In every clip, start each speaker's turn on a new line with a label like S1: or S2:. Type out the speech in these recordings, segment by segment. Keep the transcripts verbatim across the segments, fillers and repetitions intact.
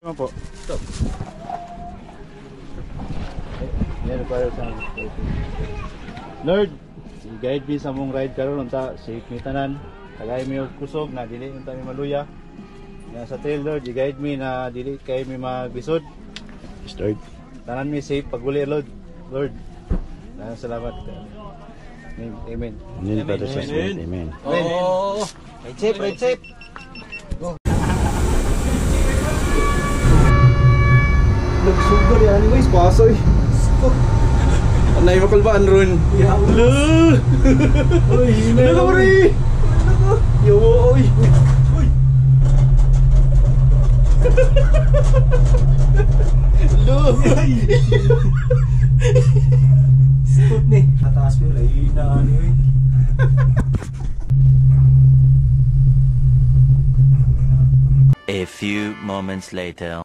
S1: Naman po. Stop. Yan para sa Lord, i-guide me sa mong ride karon unta safe mi tanan. Tagay mi og kusog na dili unta mi maluya. Yan sa trail Lord, i-guide me na dili kay mi magbisod. Start. Tanan mi safe paguli Lord. Lord. Maraming salamat. Amen. Amen.
S2: Amen. Amen. Amen.
S1: Oh. Ride safe, ride safe.
S3: Nagsugar yan guys, pasoy.
S2: Anay makalbaan ron.
S3: Ya Allah. Uy, hina ka rin. Yo, oy. Uy. Lo. Stop nih. Atas mo hina ni uy.
S4: A few moments later.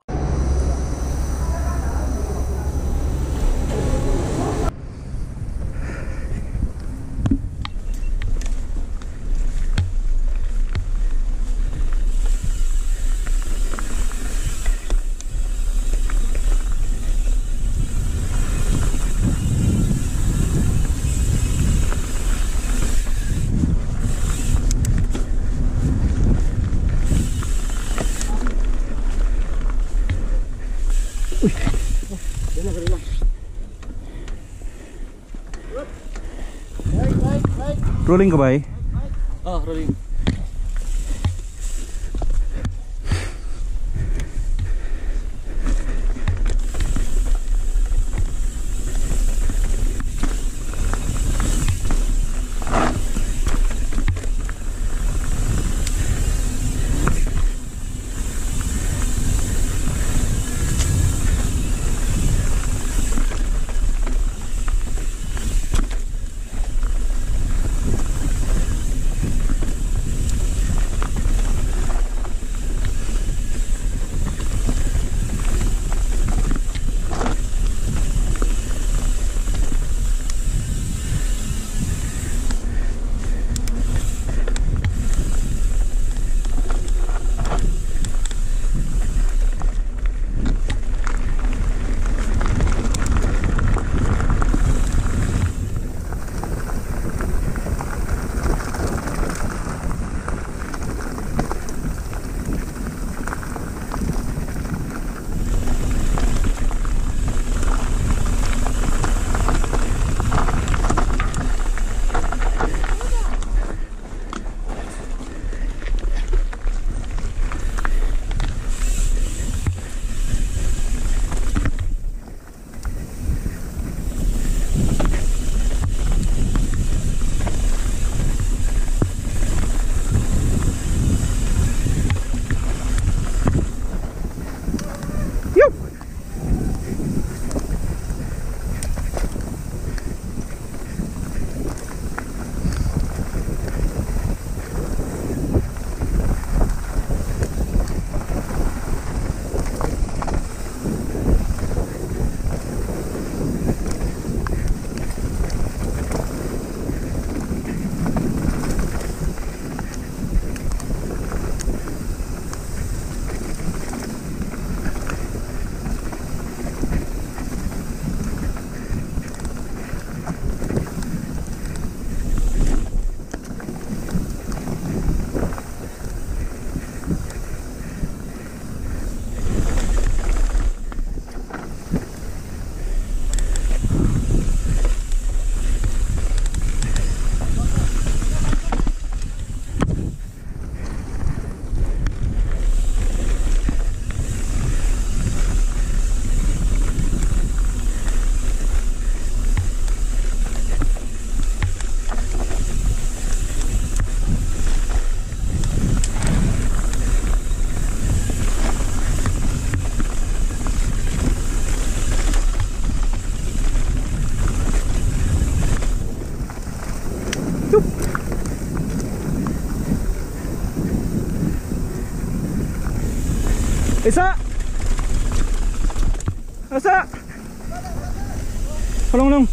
S2: Rolling ka ba eh?
S1: Oh, rolling.
S2: Isa! Isa! Kulong long.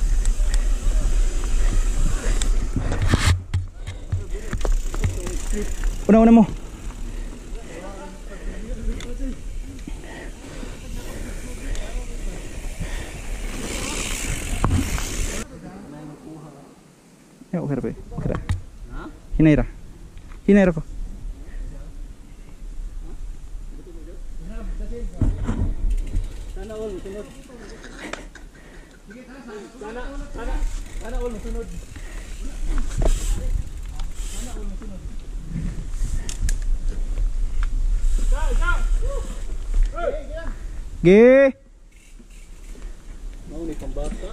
S2: Una-una mo.
S3: okay ra pe. Okay ra. Hinay ra. Hinay ra ko.
S1: Sana all sunod. Sana sana sana all sunod. Sana all sunod. Go go.
S3: Ge.
S1: Mau ni pambata.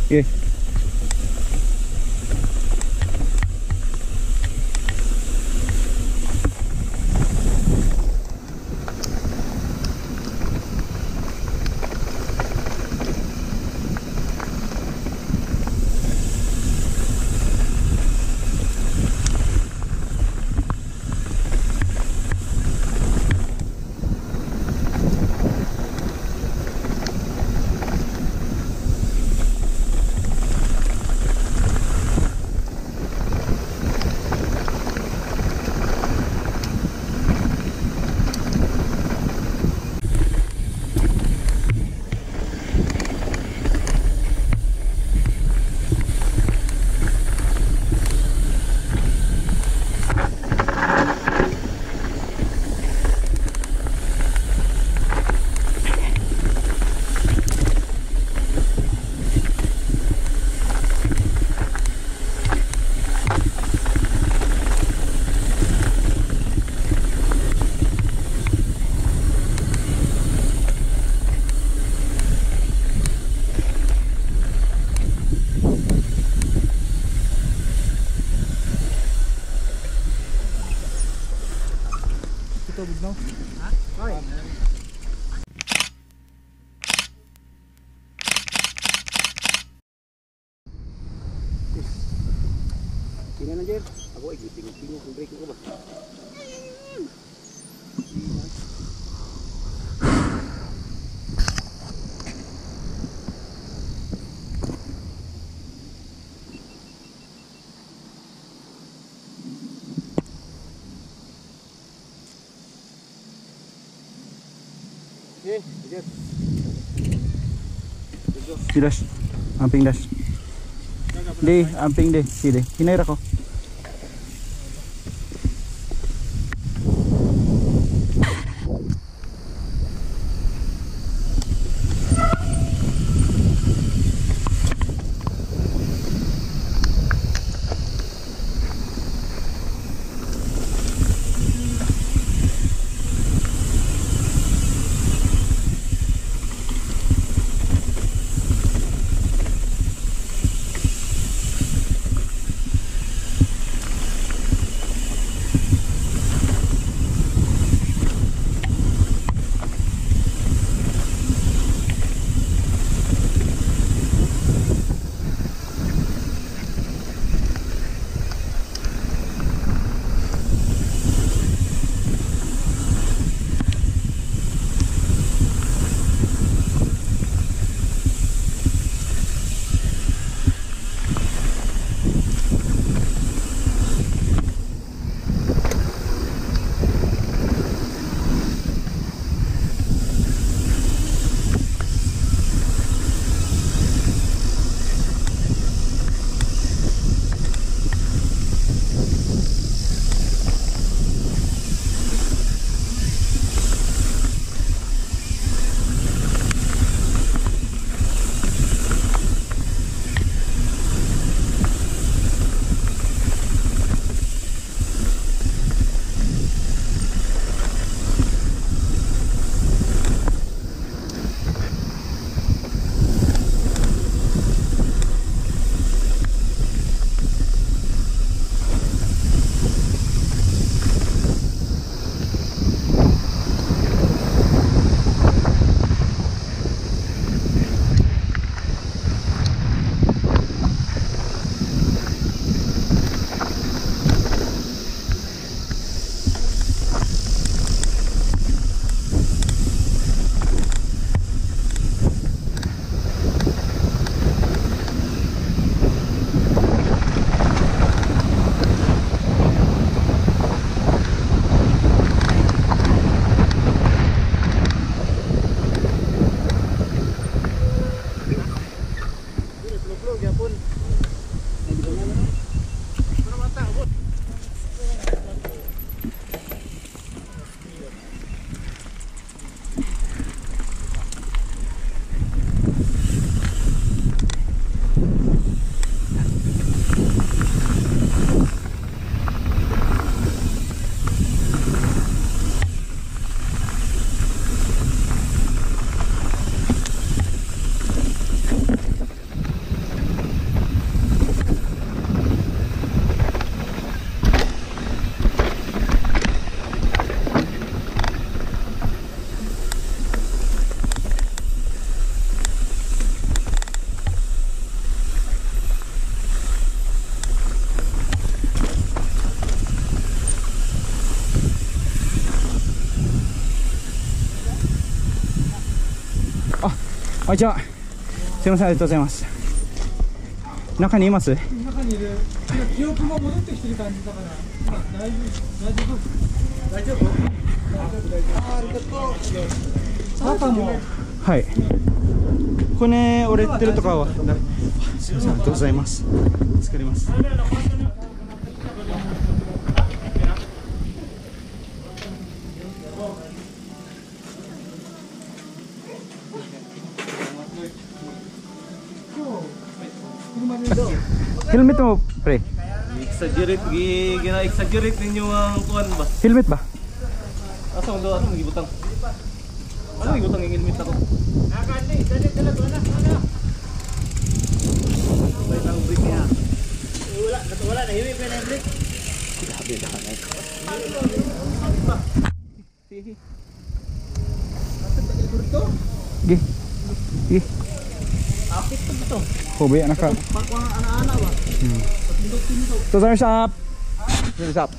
S3: Okay. Tingnan na Jer. Ako ay tingog-tingog kung break ko ba. Okay, Jer. Si dash. Amping dash. Di, amping deh. Si deh. Hinair ako. あ、じゃあすいません、ありがとうございます。中にいます？
S5: 中にいる。記憶も戻ってきてる感じだから、まあ、大丈夫、大丈夫、大丈夫、大丈夫、大丈夫。ありがとう。パパも。
S3: はい。骨折れてるとかは。すいません、ありがとうございます。助かります。Helmet mo, pre?
S6: Exaggerate, gina-exaggerate ninyo ang kuhan ba?
S3: Helmet ba?
S6: Asa mo doon? Ano magibutang? Ano magibutang yung helmet ako? May tang break niya. Wala, wala na. Hiwi pa na yung break. Grabe na ka na ito.
S3: Gi. Gi.
S6: Apit pa ito.
S3: Hobi, anak ka.
S6: Pagkuhan ana-ana ba?
S3: Hmm. Ito sa shop. Sa shop.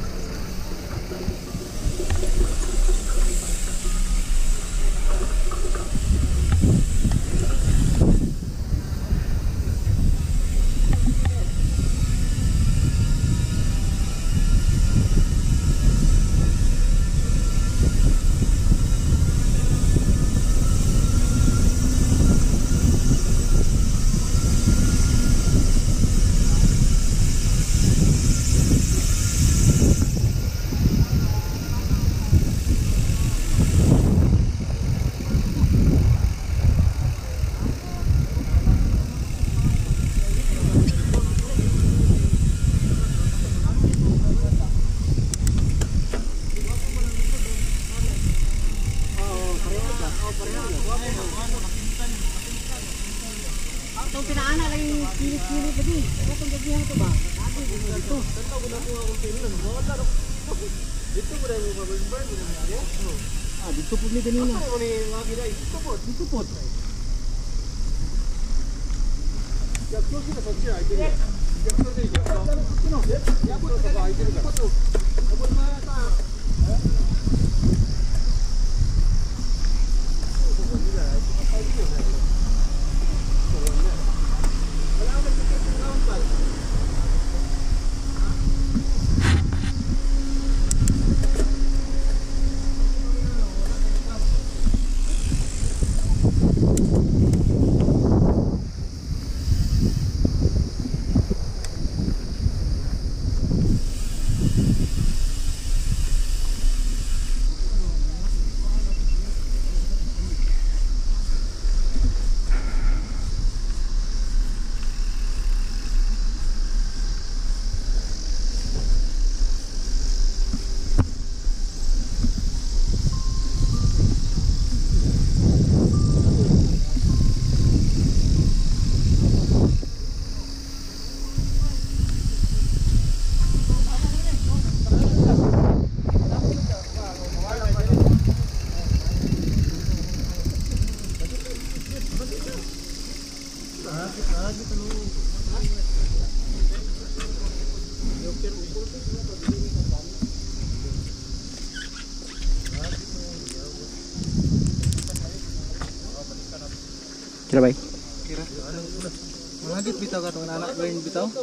S7: Itong pinaana lang yung kilit-kilit tadi. Ano itong gagihan ito ba? Sabi ko dito.
S6: Tanda ko na po akong Finland. Wala rin. Dito mo na yung mabalik-balik mo na nangyari?
S7: Ah, dito po ni kanina.
S6: Ano mo ni mga kiday? Dito po.
S7: Dito po.
S6: Yakso sila sa siya. Yakso sila. Yakso sila. Abol mga ta.
S3: Kira bay?
S6: Kira. Malagit bitaw ka itong anak ko yung bitaw?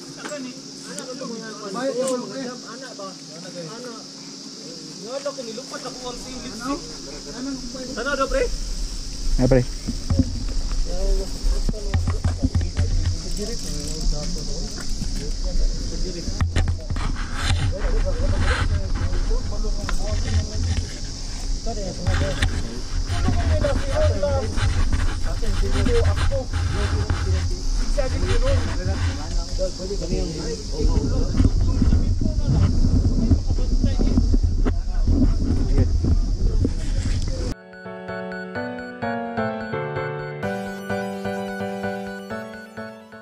S6: Bayot yung anak ba? Anak. Nga ko nilupat ako ang silip si. Sana daw pre?
S3: Ay pre.
S6: Ako.